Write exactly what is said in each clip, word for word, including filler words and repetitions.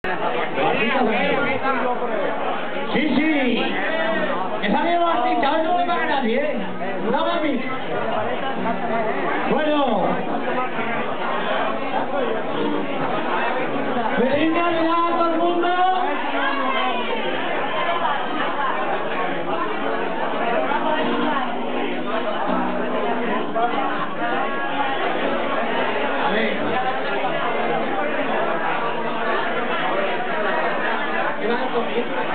Sí, sí. Esa misma artista, hoy no me paga nadie, ¿eh? Una mami. Bueno. ¡Feliz Navidad a todo el mundo! A ver. ¿Qué vas a comer?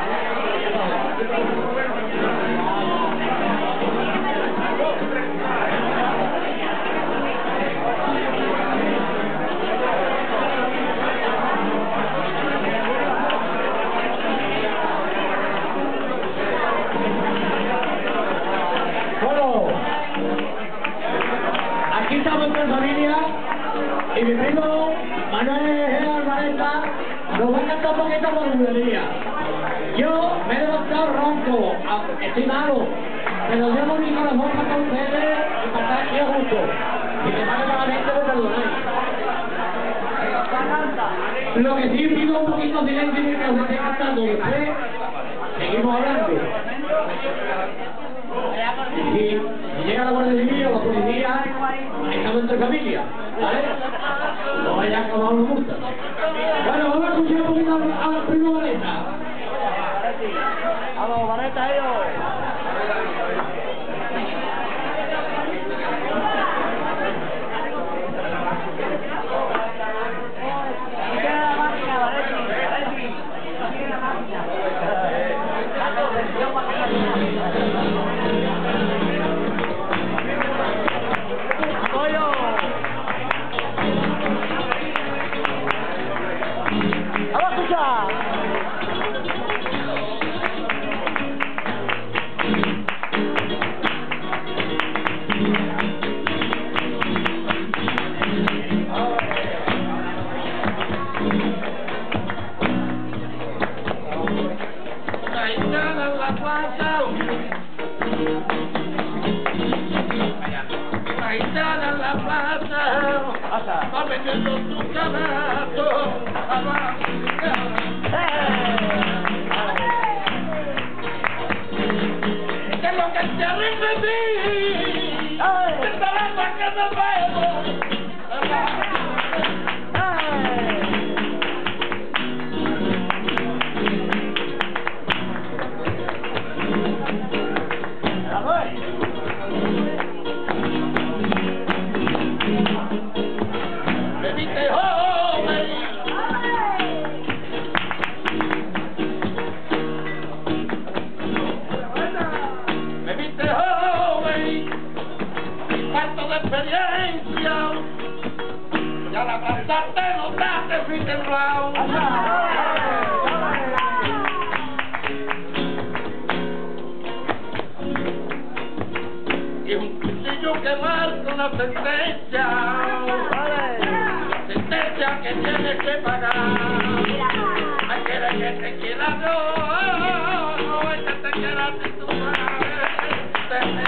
Aquí estamos en familia y mi primo Manuel Alvareta nos va a cantar un poquito por bulería. Yo me he levantado ronco, estoy malo, pero yo no mi corazón para ustedes y para estar aquí a gusto. Y me pague malamente, me perdonáis. Lo que sí pido un poquito de silencio mientras os esté cantando, después seguimos hablando. Si, si llega la Guardia Civil o la policía, estamos entre familia, ¿vale? No vaya a acabar una multa. Bueno, vamos a escuchar un poquito al primo Vareta. Vamos, Vareta, ellos. Va vendiendo su canasto a la música. Que lo que te arrepentí, te estará sacando el baile. Experiencia, ya la pasaste, no te fuiste en round. Y un cuchillo que marca una sentencia, sentencia que tienes que pagar. Hay que ver que te quiera, no, no es que te quiera si tu madre.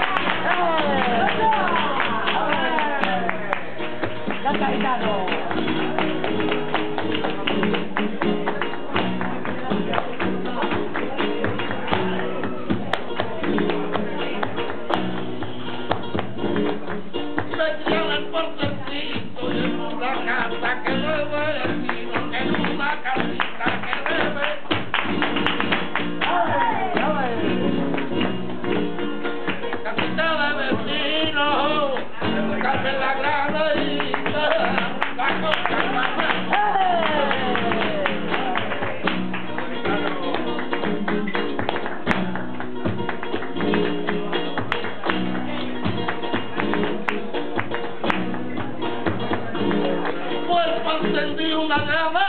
Encendí una llama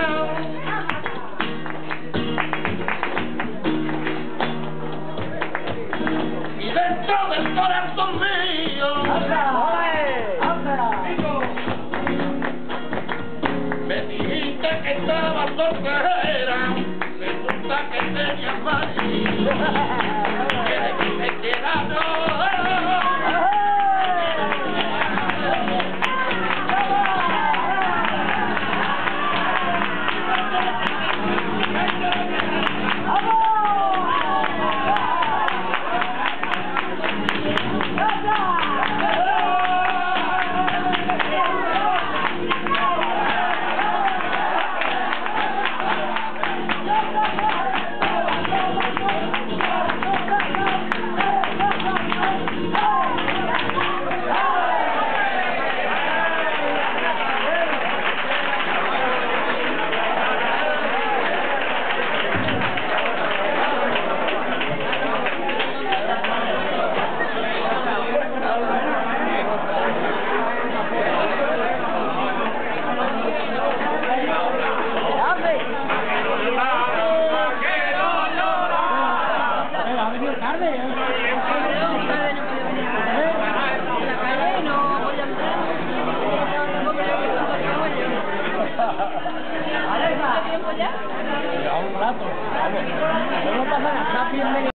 y dentro del corazón mío me dijiste que estaba soltera, resulta que tenías marido. ¿Quieres que te quiera? No. Ha venido tarde, ¿eh? A un rato, vamos. No pasa nada, está bien.